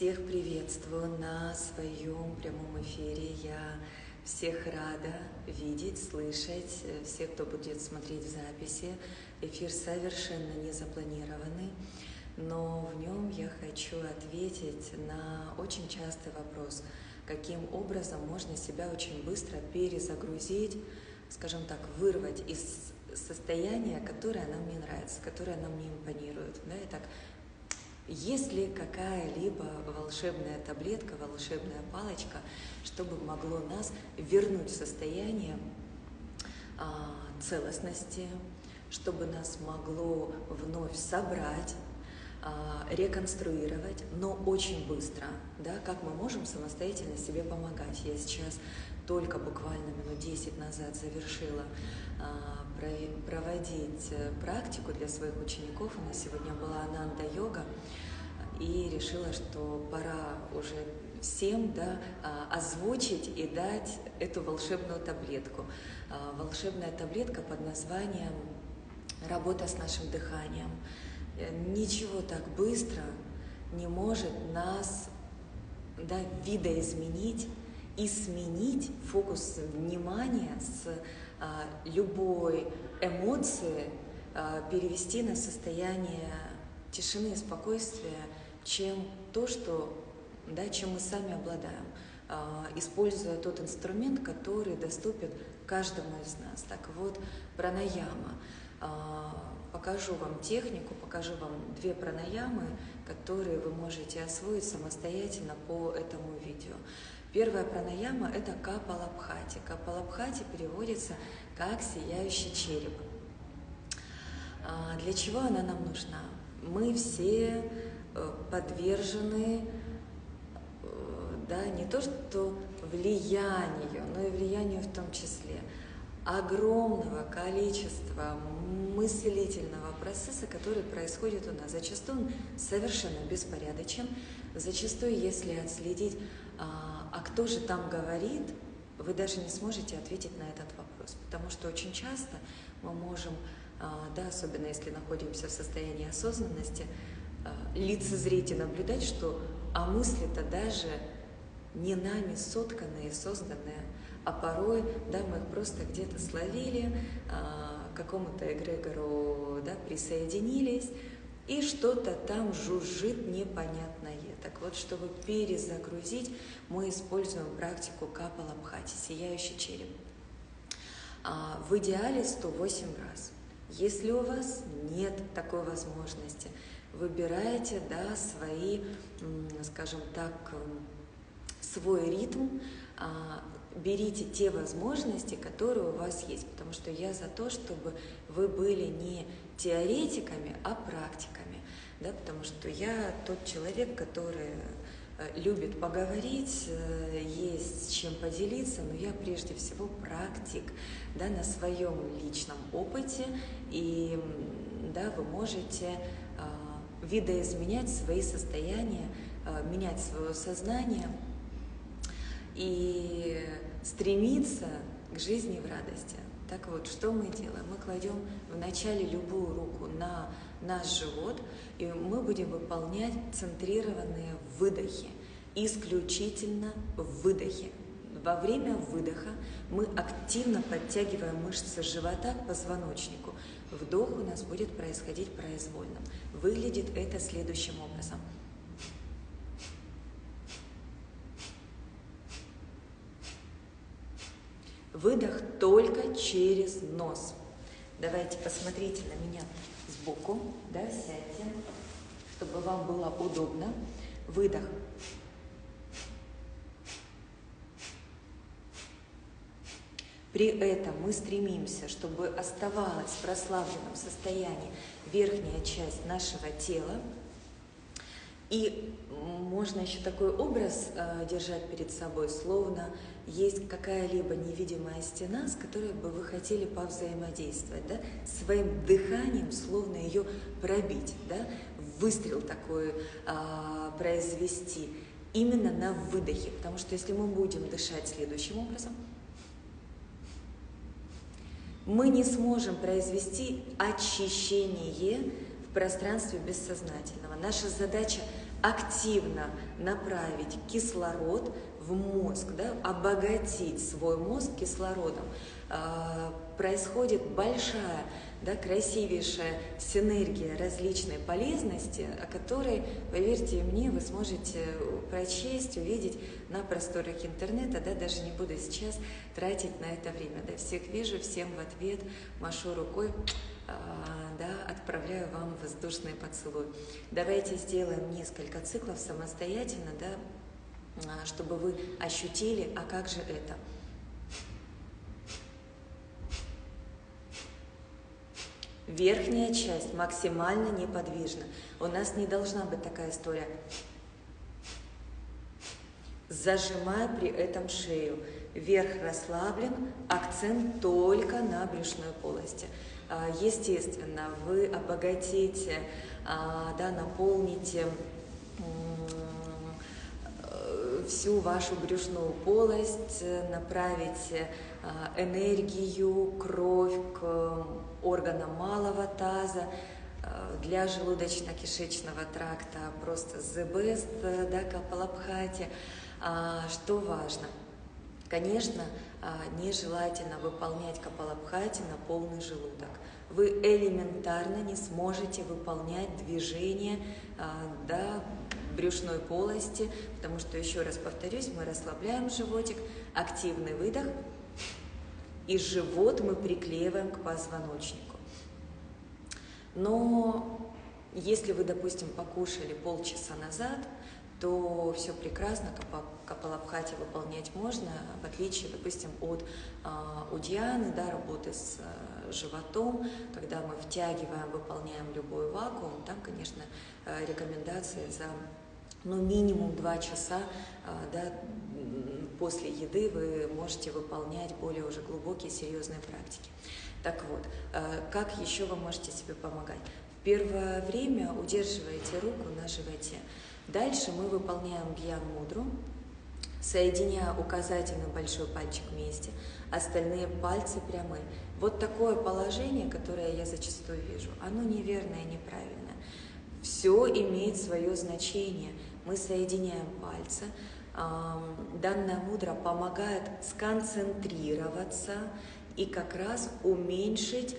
Всех приветствую на своем прямом эфире. Я всех рада видеть, слышать, всех, кто будет смотреть в записи. Эфир совершенно не запланированный, но в нем я хочу ответить на очень частый вопрос, каким образом можно себя очень быстро перезагрузить, скажем так, вырвать из состояния, которое нам не нравится, которое нам не импонирует. Да, и так, есть ли какая-либо волшебная таблетка, волшебная палочка, чтобы могло нас вернуть в состояние целостности, чтобы нас могло вновь собрать, реконструировать, но очень быстро, да, как мы можем самостоятельно себе помогать. Я сейчас только буквально минут 10 назад завершила проводить практику для своих учеников. У нас сегодня была Ананда-йога, и решила, что пора уже всем, да, озвучить и дать эту волшебную таблетку. Волшебная таблетка под названием «Работа с нашим дыханием». Ничего так быстро не может нас, да, видоизменить и сменить фокус внимания с любой эмоции, перевести на состояние тишины и спокойствия, чем то, что, да, чем мы сами обладаем, используя тот инструмент, который доступен каждому из нас. Так вот, пранаяма. Покажу вам технику, покажу вам 2 пранаямы, которые вы можете освоить самостоятельно по этому видео. Первая пранаяма – это капалабхати. Капалабхати переводится как «сияющий череп». Для чего она нам нужна? Мы все подвержены, да, не то что влиянию, но и влиянию в том числе огромного количества мыслительного процесса, который происходит у нас. Зачастую он совершенно беспорядочен. Зачастую, если отследить, кто же там говорит, вы даже не сможете ответить на этот вопрос. Потому что очень часто мы можем, да, особенно если находимся в состоянии осознанности, лицезреть и наблюдать, что мысли-то даже не нами сотканные, созданные, а порой, да, мы их просто где-то словили, к какому-то эгрегору, да, присоединились, и что-то там жужжит непонятное. Так вот, чтобы перезагрузить, мы используем практику капалабхати, сияющий череп. В идеале 108 раз. Если у вас нет такой возможности, выбирайте, да, свои, скажем так, свой ритм, берите те возможности, которые у вас есть, потому что я за то, чтобы вы были не теоретиками, а практиками, да, потому что я тот человек, который любит поговорить, есть с чем поделиться, но я прежде всего практик, да, на своем личном опыте, и, да, вы можете видоизменять свои состояния, менять свое сознание и стремиться к жизни в радости. Так вот, что мы делаем? Мы кладем вначале любую руку на наш живот, и мы будем выполнять центрированные выдохи, исключительно выдохи. Во время выдоха мы активно подтягиваем мышцы живота к позвоночнику. Вдох у нас будет происходить произвольно. Выглядит это следующим образом. Выдох только через нос. Давайте посмотрите на меня сбоку, да, сядьте, чтобы вам было удобно. Выдох. При этом мы стремимся, чтобы оставалась в прославленном состоянии верхняя часть нашего тела. И можно еще такой образ держать перед собой, словно есть какая-либо невидимая стена, с которой бы вы хотели повзаимодействовать, да? Своим дыханием словно ее пробить, да? Выстрел такой произвести именно на выдохе, потому что если мы будем дышать следующим образом, мы не сможем произвести очищение в пространстве бессознательного. Наша задача активно направить кислород в мозг, да, обогатить свой мозг кислородом, происходит большая, да, красивейшая синергия различной полезности, о которой, поверьте мне, вы сможете прочесть, увидеть на просторах интернета, да, даже не буду сейчас тратить на это время. Да, всех вижу, всем в ответ машу рукой, да, отправляю вам воздушный поцелуй. Давайте сделаем несколько циклов самостоятельно, да, чтобы вы ощутили, а как же это. Верхняя часть максимально неподвижна. У нас не должна быть такая история. Зажимая при этом шею. Верх расслаблен, акцент только на брюшной полости. Естественно, вы обогатите, да, наполните всю вашу брюшную полость, направите энергию, кровь к органам малого таза, для желудочно-кишечного тракта просто the best, да, Капалабхати. Что важно? Конечно, нежелательно выполнять Капалабхати на полный желудок. Вы элементарно не сможете выполнять движение, да, брюшной полости, потому что, еще раз повторюсь, мы расслабляем животик, активный выдох, и живот мы приклеиваем к позвоночнику. Но если вы, допустим, покушали полчаса назад, то все прекрасно, Капалабхати выполнять можно, в отличие, допустим, от удьяны, да, работы с животом, когда мы втягиваем, выполняем любой вакуум, там, конечно, рекомендации за, ну, минимум 2 часа, да, после еды вы можете выполнять более уже глубокие, серьезные практики. Так вот, как еще вы можете себе помогать? В первое время удерживаете руку на животе. Дальше мы выполняем Гьян-мудру, соединяя указательный большой пальчик вместе, остальные пальцы прямые. Вот такое положение, которое я зачастую вижу, оно неверное, неправильное. Все имеет свое значение. Мы соединяем пальцы. Данная мудра помогает сконцентрироваться и как раз уменьшить,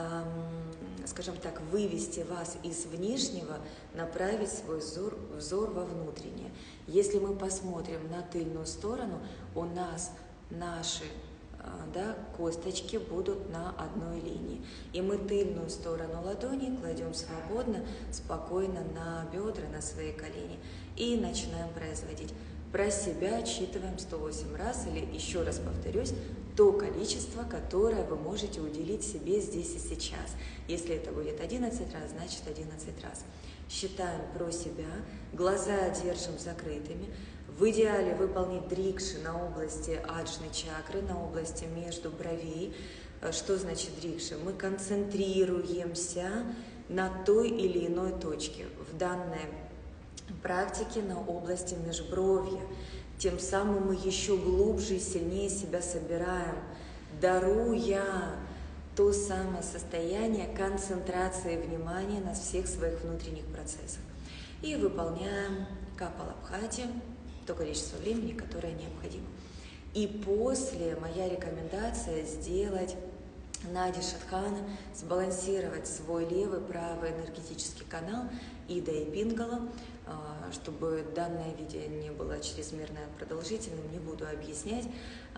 скажем так, вывести вас из внешнего, направить свой взор во внутреннее. Если мы посмотрим на тыльную сторону, у нас наши, да, косточки будут на одной линии. И мы тыльную сторону ладони кладем свободно, спокойно на бедра, на свои колени и начинаем производить. Про себя отсчитываем 108 раз, или, еще раз повторюсь, то количество, которое вы можете уделить себе здесь и сейчас. Если это будет 11 раз, значит 11 раз. Считаем про себя, глаза держим закрытыми. В идеале выполнить дрикши на области аджны чакры, на области между бровей. Что значит дрикши? Мы концентрируемся на той или иной точке. В данной практике на области межбровья. Тем самым мы еще глубже и сильнее себя собираем, даруя то самое состояние концентрации внимания на всех своих внутренних процессах. И выполняем Капалабхати то количество времени, которое необходимо. И после моя рекомендация сделать Нади Шадхана, сбалансировать свой левый, правый энергетический канал Ида и Пингала, чтобы данное видео не было чрезмерно продолжительным, не буду объяснять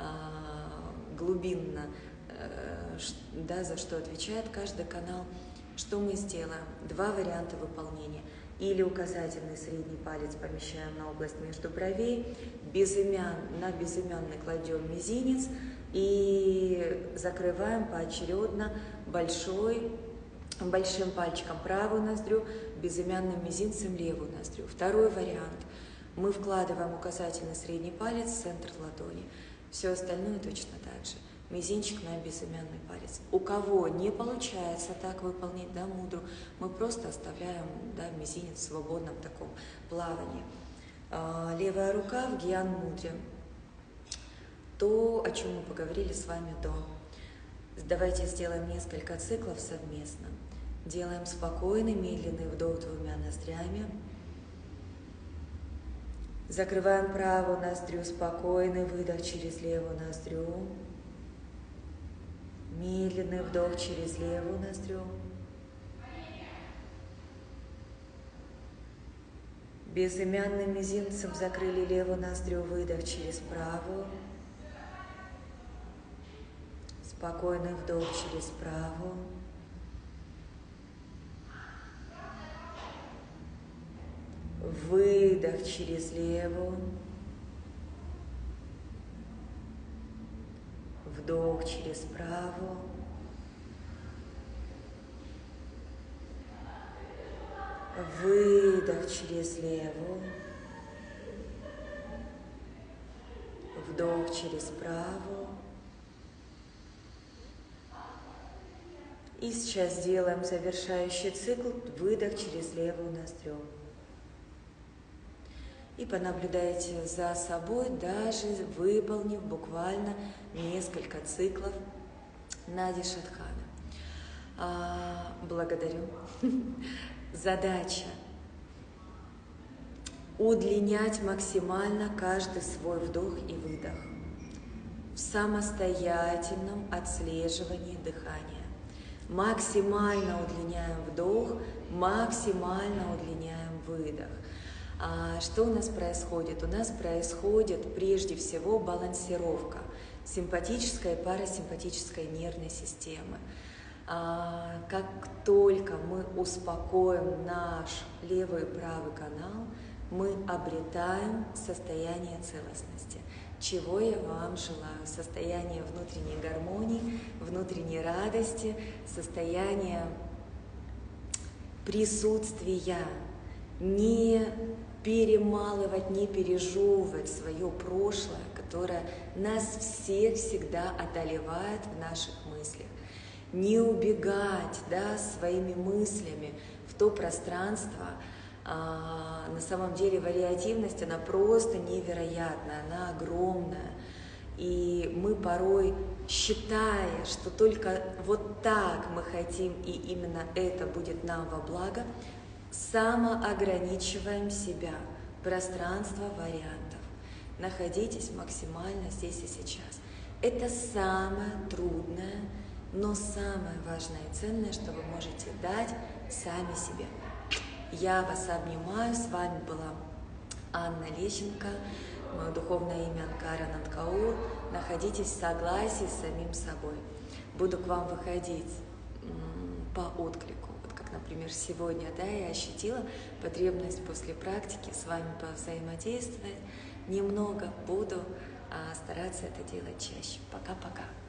глубинно, да, за что отвечает каждый канал. Что мы сделаем? 2 варианта выполнения. Или указательный средний палец помещаем на область между бровей, на безымянный кладем мизинец и закрываем поочередно большим пальчиком правую ноздрю, безымянным мизинцем левую ноздрю. Второй вариант. Мы вкладываем указательный средний палец в центр ладони. Все остальное точно так же. Мизинчик на безымянный палец. У кого не получается так выполнить, да, мудру, мы просто оставляем, да, мизинец в свободном таком плавании. Левая рука в Гьян-мудре. То, о чем мы поговорили с вами до. Давайте сделаем несколько циклов совместно. Делаем спокойный, медленный вдох 2 ноздрями. Закрываем правую ноздрю, спокойный выдох через левую ноздрю. Медленный вдох через левую ноздрю. Безымянным мизинцем закрыли левую ноздрю, выдох через правую. Спокойный вдох через правую. Выдох через левую. Вдох через правую. Выдох через левую. Вдох через правую. И сейчас сделаем завершающий цикл, выдох через левую ноздрю. И понаблюдайте за собой, даже выполнив буквально несколько циклов Нади Шадхана. Благодарю. Задача удлинять максимально каждый свой вдох и выдох в самостоятельном отслеживании дыхания. Максимально удлиняем вдох, максимально удлиняем выдох. Что у нас происходит? У нас происходит прежде всего балансировка симпатической и парасимпатической нервной системы. Как только мы успокоим наш левый и правый канал, мы обретаем состояние целостности. Чего я вам желаю? Состояние внутренней гармонии, внутренней радости, состояние присутствия. Не перемалывать, не пережевывать свое прошлое, которое нас всех всегда одолевает в наших мыслях. Не убегать, своими мыслями в то пространство. На самом деле вариативность, она просто невероятная, она огромная. И мы порой, считая, что только вот так мы хотим, и именно это будет нам во благо, самоограничиваем себя. Пространство вариантов. Находитесь максимально здесь и сейчас. Это самое трудное, но самое важное и ценное, что вы можете дать сами себе. Я вас обнимаю. С вами была Анна Лещенко. Мое духовное имя Анкара Нандкаур. Находитесь в согласии с самим собой. Буду к вам выходить по отклику. Вот как, например, сегодня, я ощутила потребность после практики с вами повзаимодействовать. Немного буду стараться это делать чаще. Пока-пока.